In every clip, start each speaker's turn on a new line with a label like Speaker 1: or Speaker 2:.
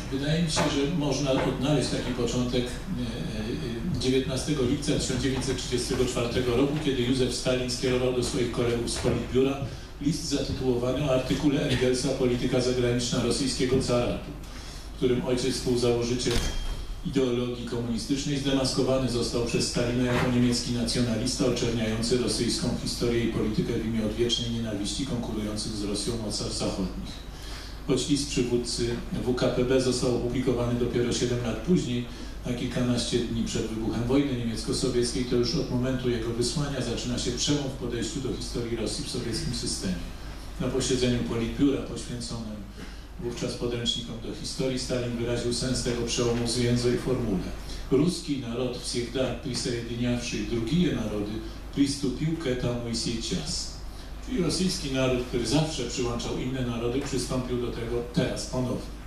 Speaker 1: Wydaje mi się, że można odnaleźć taki początek 19 lipca 1934 roku, kiedy Józef Stalin skierował do swoich kolegów z Politbiura list zatytułowany o artykule Engelsa Polityka zagraniczna rosyjskiego caratu, w którym ojciec współzałożyciel ideologii komunistycznej zdemaskowany został przez Stalina jako niemiecki nacjonalista oczerniający rosyjską historię i politykę w imię odwiecznej nienawiści konkurujących z Rosją mocarstw zachodnich. Choć list przywódcy WKPB został opublikowany dopiero 7 lat później, a kilkanaście dni przed wybuchem wojny niemiecko-sowieckiej, to już od momentu jego wysłania zaczyna się przełom w podejściu do historii Rosji w sowieckim systemie. Na posiedzeniu Politbiura poświęconym wówczas podręcznikom do historii Stalin wyraził sens tego przełomu w zwięzłej formule. Ruski naród всегда присоединявший другие народы приступил к этому и сейчас. Czyli rosyjski naród, który zawsze przyłączał inne narody, przystąpił do tego teraz ponownie.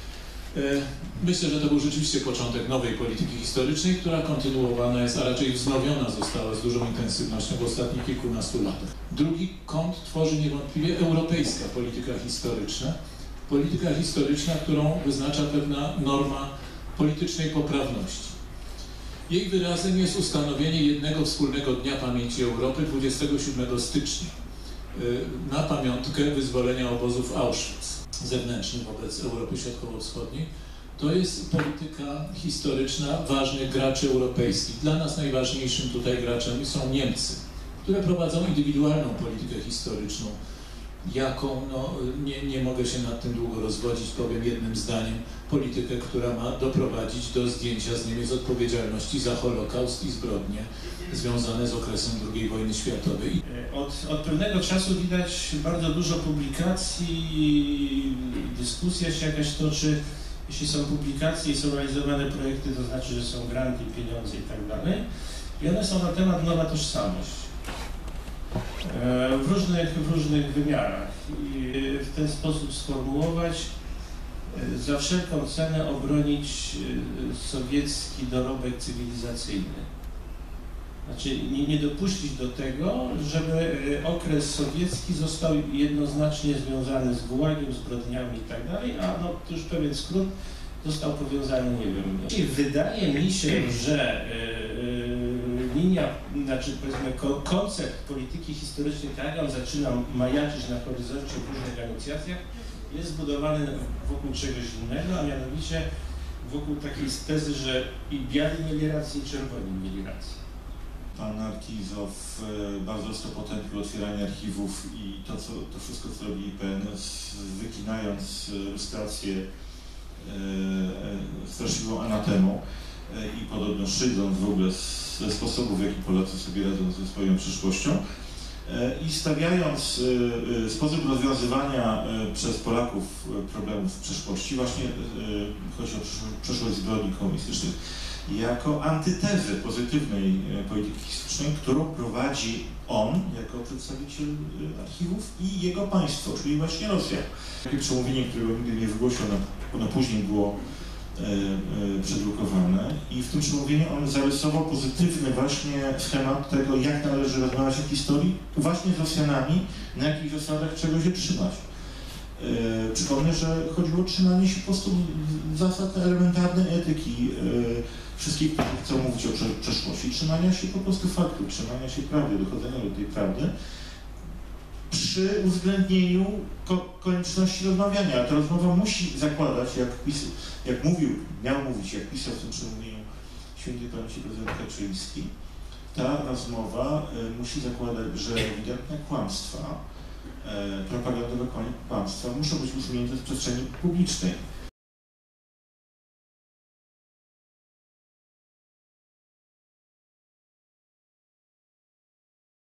Speaker 1: Myślę, że to był rzeczywiście początek nowej polityki historycznej, która kontynuowana jest, a raczej wznowiona została z dużą intensywnością w ostatnich kilkunastu latach. Drugi kąt tworzy niewątpliwie europejska polityka historyczna. Polityka historyczna, którą wyznacza pewna norma politycznej poprawności. Jej wyrazem jest ustanowienie jednego wspólnego Dnia Pamięci Europy 27 stycznia na pamiątkę wyzwolenia obozów Auschwitz zewnętrznych wobec Europy Środkowo-Wschodniej. To jest polityka historyczna ważnych graczy europejskich. Dla nas najważniejszym tutaj graczem są Niemcy, które prowadzą indywidualną politykę historyczną, jaką, nie mogę się nad tym długo rozwodzić, powiem jednym zdaniem, politykę, która ma doprowadzić do zdjęcia z Niemiec odpowiedzialności za Holokaust i zbrodnie związane z okresem II wojny światowej.
Speaker 2: Od pewnego czasu widać bardzo dużo publikacji, dyskusja się jakaś toczy. Jeśli są publikacje i są realizowane projekty, to znaczy, że są granty, pieniądze i tak dalej. I one są na temat nowa tożsamość. W różnych wymiarach. I w ten sposób sformułować, za wszelką cenę obronić sowiecki dorobek cywilizacyjny. Znaczy nie dopuścić do tego, żeby okres sowiecki został jednoznacznie związany z gułagiem, zbrodniami i tak dalej, a to już pewien skrót został powiązany, nie wiem. I wydaje mi się, że linia, znaczy powiedzmy koncept polityki historycznej, tak jak on zaczyna majaczyć na horyzoncie w różnych negocjacjach, jest zbudowany wokół czegoś innego, a mianowicie wokół takiej tezy, że i biali mieli rację, i czerwoni mieli rację.
Speaker 3: Pan Arkizow bardzo ostro potępił otwieranie archiwów i to wszystko, co robi IPN, wykinając lustrację straszliwą anatemą i podobno szydząc w ogóle ze sposobów, w jaki Polacy sobie radzą ze swoją przyszłością i stawiając sposób rozwiązywania przez Polaków problemów w przeszłości, właśnie chodzi o przeszłość zbrodni komunistycznych, jako antytezę pozytywnej polityki historycznej, którą prowadzi on jako przedstawiciel archiwów i jego państwo, czyli właśnie Rosja. Takie przemówienie, którego nigdy nie wygłosił, ono później było przedrukowane i w tym przemówieniu on zarysował pozytywny właśnie schemat tego, jak należy rozmawiać o historii właśnie z Rosjanami, na jakich zasadach czego się trzymać. Przypomnę, że chodziło o trzymanie się po prostu zasad elementarnej etyki wszystkich, którzy chcą mówić o przeszłości, trzymania się po prostu faktu, trzymania się prawdy, dochodzenia do tej prawdy przy uwzględnieniu konieczności rozmawiania. Ta rozmowa musi zakładać, jak miał mówić, jak pisał w tym przemówieniu świętej pamięci prezydent Kaczyński, ta rozmowa musi zakładać, że ewidentne kłamstwa, propagandowe kłamstwa muszą być usunięte z przestrzeni publicznej.